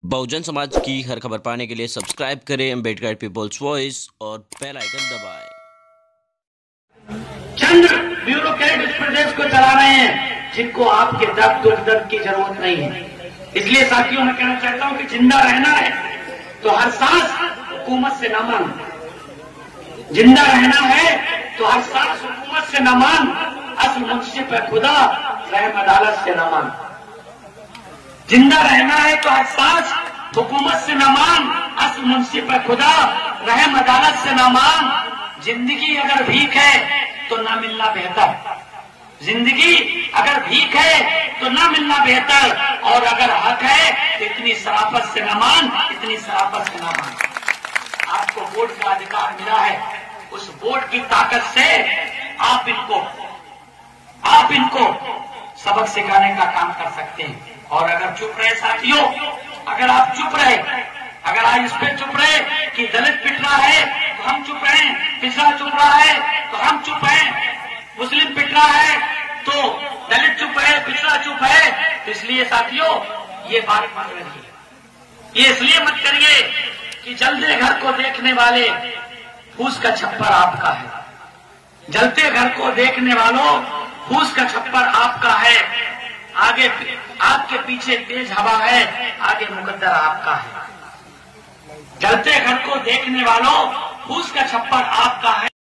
बहुजन समाज की हर खबर पाने के लिए सब्सक्राइब करें अम्बेडकर पीपल्स वॉइस और बेल आइकन दबाएं। चंद ब्यूरोक्रेट इस प्रदेश को चला रहे हैं जिनको आपके दर्द की जरूरत नहीं है। इसलिए साथियों मैं कहना चाहता हूं कि जिंदा रहना है तो हर सांस हुकूमत से न मांग। जिंदा रहना है तो हर सांस हुकूमत से न मांग, असल मुंशी पे खुदा रहम अदालत से न मांग। जिंदा रहना है तो हर सांस हुकूमत से न मांग, असल मुंशी पे खुदा रहम अदालत से न मांग। जिंदगी अगर भीख है तो ना मिलना बेहतर। जिंदगी अगर भीख है तो ना मिलना बेहतर, और अगर हक है तो इतनी शराफत से न मान, इतनी शराफत से न मान। आपको वोट का अधिकार मिला है, उस वोट की ताकत से आप इनको सबक सिखाने का काम कर सकते हैं। और अगर चुप रहे साथियों, अगर आप चुप रहे, अगर आज इस पे चुप रहे कि दलित पिट रहा है तो हम चुप रहे, पिछड़ा चुप रहा है तो हम चुप हैं, मुस्लिम पिट रहा है तो दलित चुप है, पिछड़ा चुप है, तो इसलिए साथियों ये बात मत करिए। ये इसलिए मत करिए कि जलते घर को देखने वाले फूस का छप्पर आपका है। जलते घर को देखने वालों फूस का छप्पर आपका है। आगे आपके पीछे तेज हवा है, आगे मुकद्दर आपका है। जलते घर को देखने वालों फूस का छप्पर आपका है।